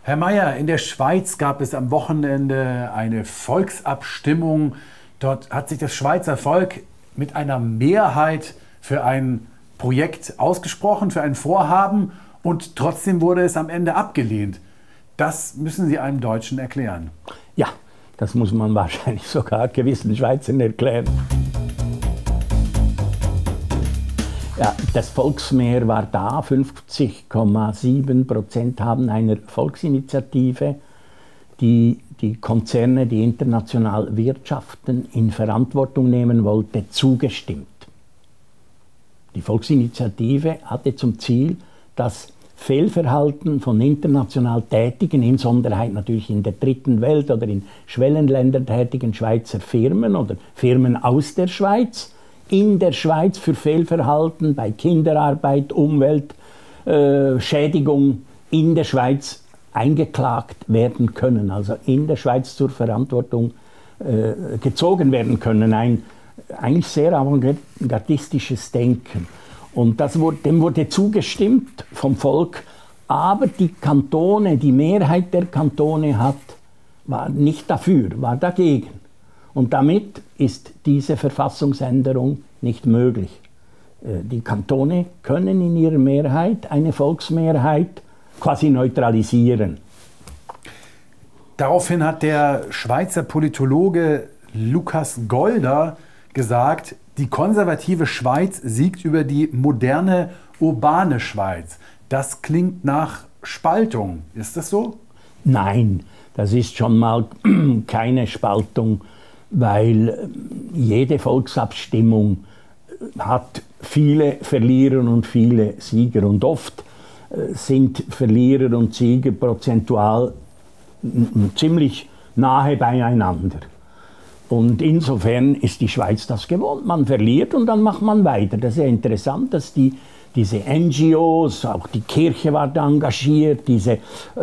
Herr Mayer, in der Schweiz gab es am Wochenende eine Volksabstimmung. Dort hat sich das Schweizer Volk mit einer Mehrheit für ein Projekt ausgesprochen, für ein Vorhaben, und trotzdem wurde es am Ende abgelehnt. Das müssen Sie einem Deutschen erklären. Ja, das muss man wahrscheinlich sogar gewissen Schweizern erklären. Ja, das Volksmehr war da, 50,7% haben einer Volksinitiative, die die Konzerne, die international wirtschaften, in Verantwortung nehmen wollte, zugestimmt. Die Volksinitiative hatte zum Ziel, das Fehlverhalten von international tätigen, insbesondere natürlich in der dritten Welt oder in Schwellenländern tätigen Schweizer Firmen oder Firmen aus der Schweiz, in der Schweiz für Fehlverhalten bei Kinderarbeit, Umweltschädigung in der Schweiz eingeklagt werden können, also in der Schweiz zur Verantwortung gezogen werden können. Ein eigentlich sehr avantgardistisches Denken. Und dem wurde zugestimmt vom Volk, aber die Kantone, die Mehrheit der Kantone war nicht dafür, war dagegen. Und damit ist diese Verfassungsänderung nicht möglich. Die Kantone können in ihrer Mehrheit eine Volksmehrheit quasi neutralisieren. Daraufhin hat der Schweizer Politologe Lukas Golder gesagt, die konservative Schweiz siegt über die moderne, urbane Schweiz. Das klingt nach Spaltung. Ist das so? Nein, das ist schon mal keine Spaltung, weil jede Volksabstimmung hat viele Verlierer und viele Sieger. Und oft sind Verlierer und Sieger prozentual ziemlich nahe beieinander. Und insofern ist die Schweiz das gewohnt. Man verliert und dann macht man weiter. Das ist ja interessant, dass diese NGOs, auch die Kirche war da engagiert, diese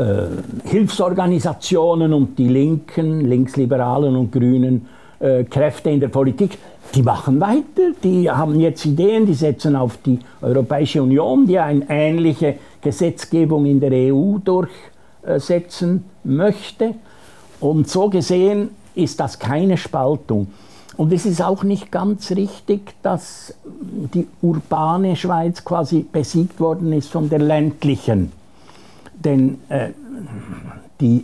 Hilfsorganisationen und die linken, linksliberalen und grünen Kräfte in der Politik, die machen weiter, die haben jetzt Ideen, die setzen auf die Europäische Union, die eine ähnliche Gesetzgebung in der EU durchsetzen möchte. Und so gesehen ist das keine Spaltung. Und es ist auch nicht ganz richtig, dass die urbane Schweiz quasi besiegt worden ist von der ländlichen. Denn die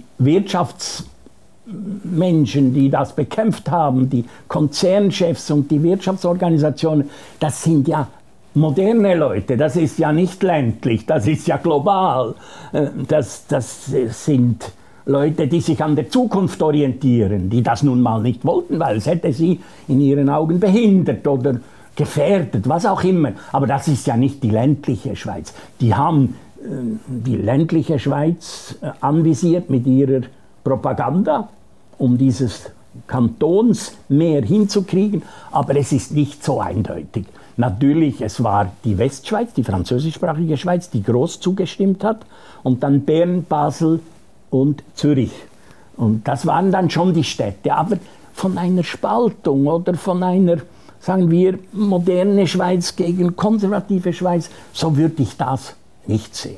Wirtschaftsmenschen, die das bekämpft haben, die Konzernchefs und die Wirtschaftsorganisationen, das sind ja moderne Leute, das ist ja nicht ländlich, das ist ja global. Das sind Leute, die sich an der Zukunft orientieren, die das nun mal nicht wollten, weil es hätte sie in ihren Augen behindert oder gefährdet, was auch immer. Aber das ist ja nicht die ländliche Schweiz. Die haben die ländliche Schweiz anvisiert mit ihrer Propaganda, um dieses Kantonsmehr hinzukriegen, aber es ist nicht so eindeutig. Natürlich, es war die Westschweiz, die französischsprachige Schweiz, die groß zugestimmt hat, und dann Bern, Basel und Zürich. Und das waren dann schon die Städte. Aber von einer Spaltung oder von einer, sagen wir, moderne Schweiz gegen konservative Schweiz, so würde ich das nicht sehen.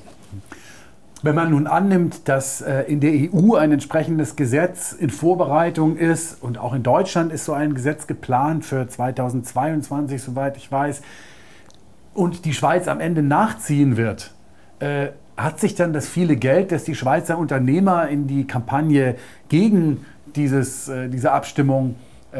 Wenn man nun annimmt, dass in der EU ein entsprechendes Gesetz in Vorbereitung ist und auch in Deutschland ist so ein Gesetz geplant für 2022, soweit ich weiß, und die Schweiz am Ende nachziehen wird, hat sich dann das viele Geld, das die Schweizer Unternehmer in die Kampagne gegen diese Abstimmung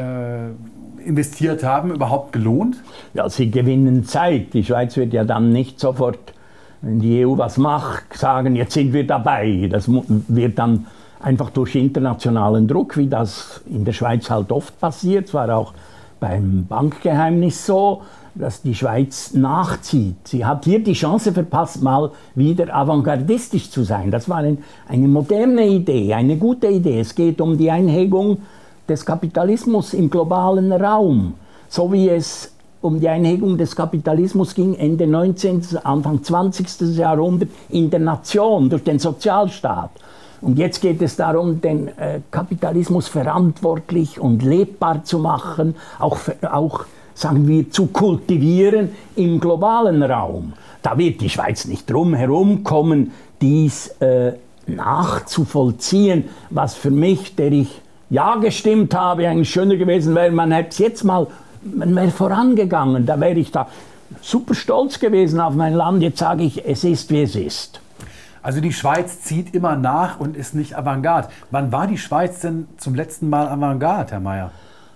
investiert haben, überhaupt gelohnt? Ja, sie gewinnen Zeit. Die Schweiz wird ja dann nicht sofort, wenn die EU was macht, sagen, jetzt sind wir dabei. Das wird dann einfach durch internationalen Druck, wie das in der Schweiz halt oft passiert, zwar auch beim Bankgeheimnis so, dass die Schweiz nachzieht. Sie hat hier die Chance verpasst, mal wieder avantgardistisch zu sein. Das war eine moderne Idee, eine gute Idee. Es geht um die Einhegung des Kapitalismus im globalen Raum, so wie es um die Einhegung des Kapitalismus ging Ende 19., Anfang 20. Jahrhundert in der Nation, durch den Sozialstaat. Und jetzt geht es darum, den Kapitalismus verantwortlich und lebbar zu machen, auch sagen wir, zu kultivieren im globalen Raum. Da wird die Schweiz nicht drum herum kommen, dies nachzuvollziehen, was für mich, der ich ja gestimmt habe, eigentlich schöner gewesen wäre, man hätte es jetzt mal, man wäre vorangegangen, da wäre ich da super stolz gewesen auf mein Land. Jetzt sage ich, es ist, wie es ist. Also die Schweiz zieht immer nach und ist nicht Avantgarde. Wann war die Schweiz denn zum letzten Mal Avantgarde, Herr Mayer?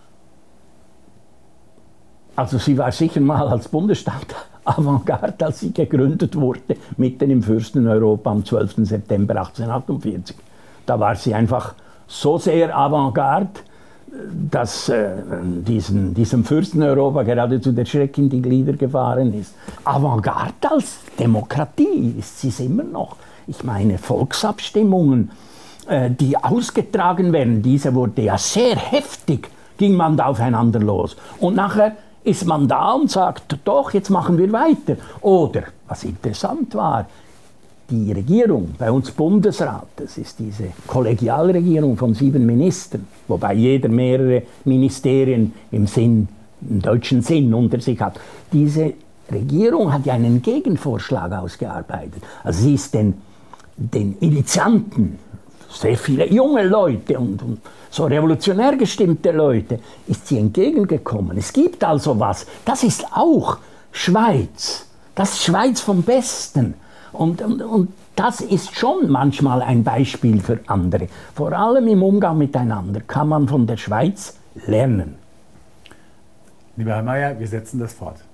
Also sie war sicher mal als Bundesstaat Avantgarde, als sie gegründet wurde, mitten im Fürsteneuropa am 12. September 1848. Da war sie einfach so sehr Avantgarde, dass diesem Fürsteneuropa geradezu der Schreck in die Glieder gefahren ist. Avantgarde als Demokratie ist sie es immer noch. Ich meine, Volksabstimmungen, die ausgetragen werden, diese wurde ja sehr heftig, ging man da aufeinander los. Und nachher ist man da und sagt, doch, jetzt machen wir weiter. Oder, was interessant war, die Regierung, bei uns Bundesrat, das ist diese Kollegialregierung von 7 Ministern, wobei jeder mehrere Ministerien im deutschen Sinn unter sich hat. Diese Regierung hat ja einen Gegenvorschlag ausgearbeitet. Also sie ist den Initianten, sehr viele junge Leute und so revolutionär gestimmte Leute, ist sie entgegengekommen. Es gibt also was. Das ist auch Schweiz. Das ist Schweiz vom Besten. Und das ist schon manchmal ein Beispiel für andere. Vor allem im Umgang miteinander kann man von der Schweiz lernen. Lieber Herr Mayer, wir setzen das fort.